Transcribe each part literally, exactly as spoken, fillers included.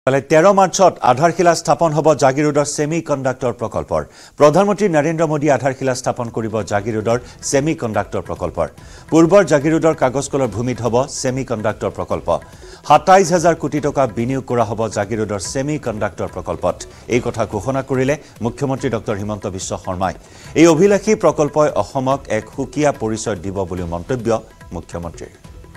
তেৰ মাৰ্চত আধাৰশিলা স্থাপন হ'ব জাগিৰোডৰ সেমি কণ্ডাক্টৰ প্ৰকল্পৰ প্ৰধানমন্ত্ৰী নৰেন্দ্ৰ মোদী আধাৰশিলা স্থাপন কৰিব জাগিৰোডৰ সেমি কণ্ডাক্টৰ প্ৰকল্পৰ পূৰ্বৰ জাগিৰোডৰ কাগজকলৰ ভূমিত হ'ব সেমি কণ্ডাক্টৰ প্ৰকল্প সাতাইশ হাজাৰ কোটি টকা বিনিয়োগ কৰা হ'ব জাগিৰোডৰ সেমি কণ্ডাক্টৰ প্ৰকল্পত এই কথা ঘোষণা কৰিলে মুখ্যমন্ত্ৰী ডক্টৰ হিমন্ত বিশ্ব শৰ্মাই এই অভিলাষী প্ৰকল্পই অসমক এক সুকীয়া পৰিচয় দিব বুলি মন্তব্য মুখ্যমন্ত্ৰীৰ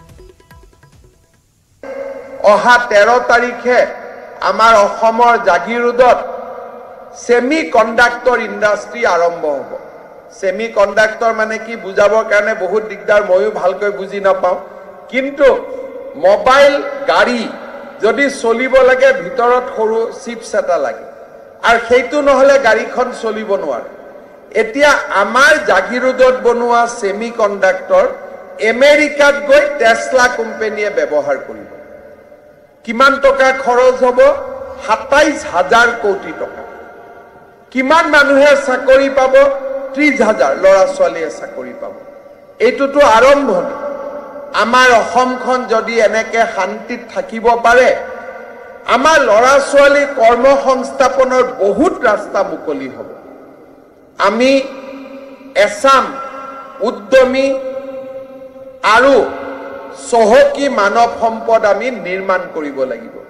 অহা তেৰ তাৰিখে আমাৰ অসমৰ জাগিৰোডত সেমি কণ্ডাক্টৰ ইণ্ডাষ্ট্ৰি আৰম্ভ হ'ব সেমি কণ্ডাক্টৰ মানে কি বুজাবৰ কাৰণে বহুত দিগদাৰ ময়ো ভালকৈ বুজি নাপাওঁ কিন্তু মোবাইল গাড়ী যদি চলিব লাগে ভিতৰত সৰু চিপছ এটা লাগে আৰু সেইটো নহলে গাড়ীখন চলিব নোৱাৰে এতিয়া আমাৰ জাগিৰোডত বনোৱা সেমি কণ্ডাক্টৰ আমেৰিকাত গৈ টেসলা কোম্পানীয়ে ব্যৱহাৰ কৰিব কিমান টকা খৰচ হ'ব সাতাইশ হাজাৰ কোটি টকা কিমান মানুহে চাকৰি পাব ত্ৰিশ হাজাৰ লৰা ছোৱালীয়ে চাকৰি পাব এইটোতো আৰম্ভণি আমাৰ অসমখন যদি এনেকে শান্তিত থাকিব পাৰে আমাৰ লৰা ছোৱালী কৰ্মসংস্থাপনৰ বহুত ৰাস্তা মুকলি হ'ব আমি এছাম উদ্যমী আৰু সহকী মানৱ সম্পদ আমি নিৰ্মাণ কৰিব লাগিব